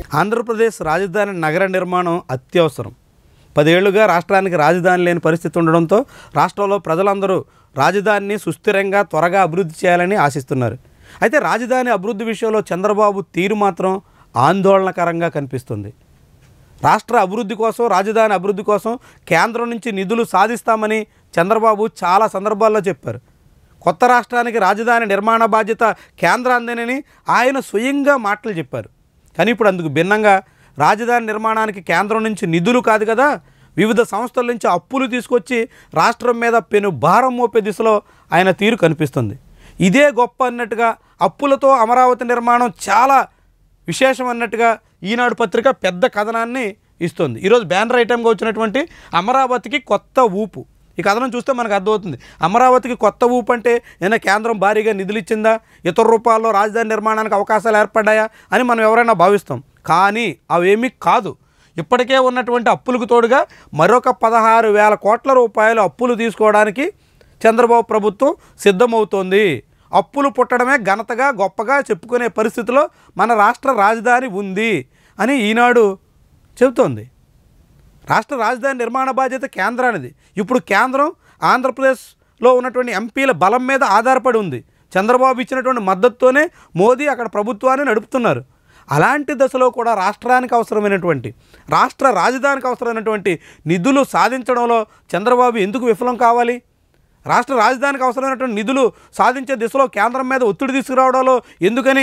ఆంధ్రప్రదేశ్ రాజధాని నగర నిర్మాణం అత్యవసరం. 10 ఏళ్లుగా రాష్ట్రానికి రాజధాని లేని పరిస్థితి ఉండడంతో రాష్ట్రంలో ప్రజలందరూ రాజధానిని సుస్థిరంగా త్వరగా అభివృద్ధి చేయాలని ఆశిస్తున్నారు. అయితే రాజధాని అభివృద్ధి విషయంలో చంద్రబాబు తీరు మాత్రం ఆందోళనకరంగా కనిపిస్తుంది. రాష్ట్ర అభివృద్ధి కోసం, రాజధాని అభివృద్ధి కోసం కేంద్రం నుంచి నిధులు సాధిస్తామని చంద్రబాబు చాలా సందర్భాల్లో చెప్పారు. కొత్త రాష్ట్రానికి రాజధాని నిర్మాణ బాధ్యత కేంద్రాందేనని ఆయన స్వయంగా మాటలు చెప్పారు. కానీ ఇప్పుడు అందుకు భిన్నంగా రాజధాని నిర్మాణానికి కేంద్రం నుంచి నిధులు కాదు కదా, వివిధ సంస్థల నుంచి అప్పులు తీసుకొచ్చి రాష్ట్రం మీద పెను భారం మోపే దిశలో ఆయన తీరు కనిపిస్తుంది. ఇదే గొప్ప అన్నట్టుగా, అప్పులతో అమరావతి నిర్మాణం చాలా విశేషం అన్నట్టుగా ఈనాడు పత్రిక పెద్ద కథనాన్ని ఇస్తుంది. ఈరోజు బ్యానర్ ఐటెంగా వచ్చినటువంటి అమరావతికి కొత్త ఊపు, ఈ కథనం చూస్తే మనకు అర్థమవుతుంది. అమరావతికి కొత్త ఊపు అంటే ఏదైనా కేంద్రం భారీగా నిధులు ఇచ్చిందా, ఇతర రూపాల్లో రాజధాని నిర్మాణానికి అవకాశాలు ఏర్పడ్డాయా అని మనం ఎవరైనా భావిస్తాం. కానీ అవేమీ కాదు. ఇప్పటికే ఉన్నటువంటి అప్పులకు తోడుగా మరొక 16,000 కోట్ల రూపాయలు అప్పులు తీసుకోవడానికి చంద్రబాబు ప్రభుత్వం సిద్ధమవుతోంది. అప్పులు పుట్టడమే ఘనతగా, గొప్పగా చెప్పుకునే పరిస్థితిలో మన రాష్ట్ర రాజధాని ఉంది అని ఈనాడు చెబుతోంది. రాష్ట్ర రాజధాని నిర్మాణ బాధ్యత కేంద్రానిది. ఇప్పుడు కేంద్రం ఆంధ్రప్రదేశ్లో ఉన్నటువంటి ఎంపీల బలం మీద ఆధారపడి ఉంది. చంద్రబాబు ఇచ్చినటువంటి మద్దతుతోనే మోదీ అక్కడ ప్రభుత్వాన్ని నడుపుతున్నారు. అలాంటి దశలో కూడా రాష్ట్రానికి అవసరమైనటువంటి, రాష్ట్ర రాజధానికి అవసరమైనటువంటి నిధులు సాధించడంలో చంద్రబాబు ఎందుకు విఫలం కావాలి? రాష్ట్ర రాజధానికి అవసరమైనటువంటి నిధులు సాధించే దిశలో కేంద్రం మీద ఒత్తిడి తీసుకురావడంలో ఎందుకని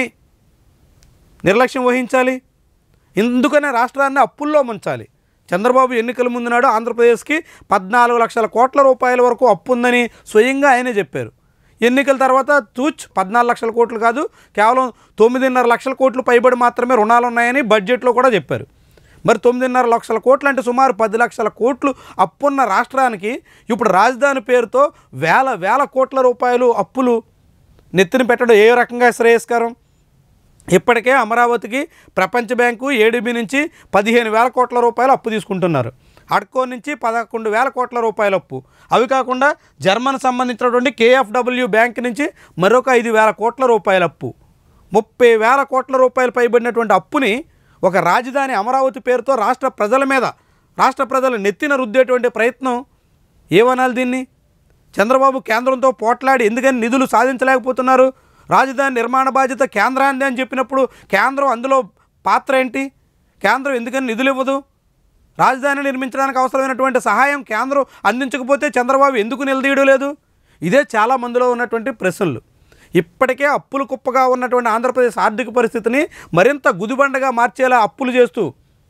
నిర్లక్ష్యం వహించాలి? ఎందుకనే రాష్ట్రాన్ని అప్పుల్లో ముంచాలి? చంద్రబాబు ఎన్నికల ముందు నాడు ఆంధ్రప్రదేశ్కి 14 లక్షల కోట్ల రూపాయల వరకు అప్పు ఉందని స్వయంగా ఆయనే చెప్పారు. ఎన్నికల తర్వాత 14 లక్షల కోట్లు కాదు, కేవలం 9.5 లక్షల కోట్లు పైబడి మాత్రమే రుణాలు ఉన్నాయని బడ్జెట్లో కూడా చెప్పారు. మరి 9.5 లక్షల కోట్లు అంటే సుమారు 10 లక్షల కోట్లు అప్పున్న రాష్ట్రానికి ఇప్పుడు రాజధాని పేరుతో వేల కోట్ల రూపాయలు అప్పులు నెత్తిన పెట్టడం ఏ రకంగా శ్రేయస్కరం? ఇప్పటికే అమరావతికి ప్రపంచ బ్యాంకు, ఏడీబీ నుంచి 15,000 కోట్ల రూపాయలు అప్పు తీసుకుంటున్నారు. అడ్కో నుంచి 11,000 కోట్ల రూపాయల అప్పు. అవి కాకుండా జర్మన్ సంబంధించినటువంటి కేఎఫ్డబ్ల్యూ బ్యాంక్ నుంచి మరొక 5,000 కోట్ల రూపాయల అప్పు. 30,000 కోట్ల రూపాయలు పైబడినటువంటి అప్పుని ఒక రాజధాని అమరావతి పేరుతో రాష్ట్ర ప్రజల మీద, రాష్ట్ర ప్రజల నెత్తిన రుద్దేటువంటి ప్రయత్నం ఏమనాలి దీన్ని? చంద్రబాబు కేంద్రంతో పోట్లాడి ఎందుకని నిధులు సాధించలేకపోతున్నారు? రాజధాని నిర్మాణ బాధ్యత కేంద్రాంది అని చెప్పినప్పుడు కేంద్రం అందులో పాత్ర ఏంటి? కేంద్రం ఎందుకని నిధులు ఇవ్వదు? రాజధాని నిర్మించడానికి అవసరమైనటువంటి సహాయం కేంద్రం అందించకపోతే చంద్రబాబు ఎందుకు నిలదీయడం లేదు? ఇదే చాలా మందిలో ఉన్నటువంటి ప్రశ్నలు. ఇప్పటికే అప్పులు కుప్పగా ఉన్నటువంటి ఆంధ్రప్రదేశ్ ఆర్థిక పరిస్థితిని మరింత గుదిబండగా మార్చేలా అప్పులు చేస్తూ,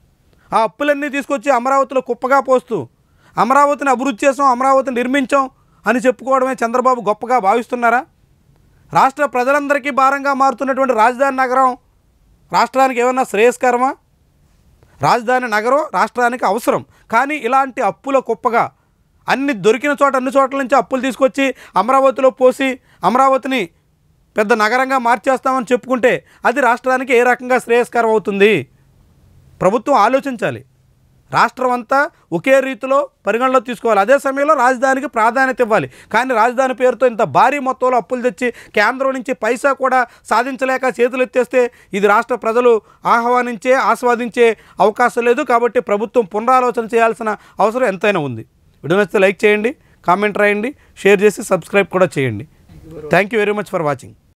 ఆ అప్పులన్నీ తీసుకొచ్చి అమరావతిలో కుప్పగా పోస్తూ, అమరావతిని అభివృద్ధి చేసాం, అమరావతిని నిర్మించాం అని చెప్పుకోవడమే చంద్రబాబు గొప్పగా భావిస్తున్నారా? రాష్ట్ర ప్రజలందరికీ భారంగా మారుతున్నటువంటి రాజధాని నగరం రాష్ట్రానికి ఏమన్నా శ్రేయస్కరమా? రాజధాని నగరం రాష్ట్రానికి అవసరం. కానీ ఇలాంటి అప్పుల కుప్పగా అన్ని దొరికిన చోట, అన్ని చోట్ల నుంచి అప్పులు తీసుకొచ్చి అమరావతిలో పోసి అమరావతిని పెద్ద నగరంగా మార్చేస్తామని చెప్పుకుంటే అది రాష్ట్రానికి ఏ రకంగా శ్రేయస్కరం అవుతుంది? ప్రభుత్వం ఆలోచించాలి. రాష్ట్రం అంతా ఒకే రీతిలో పరిగణలో తీసుకోవాలి. అదే సమయంలో రాజధానికి ప్రాధాన్యత ఇవ్వాలి. కానీ రాజధాని పేరుతో ఇంత భారీ మొత్తంలో అప్పులు తెచ్చి కేంద్రం నుంచి పైసా కూడా సాధించలేక చేతులు ఎత్తేస్తే ఇది రాష్ట్ర ప్రజలు ఆస్వాదించే అవకాశం లేదు. కాబట్టి ప్రభుత్వం పునరాలోచన చేయాల్సిన అవసరం ఎంతైనా ఉంది. వీడియో నచ్చితే లైక్ చేయండి, కామెంట్ రాయండి, షేర్ చేసి సబ్స్క్రైబ్ కూడా చేయండి. Thank you very much for watching.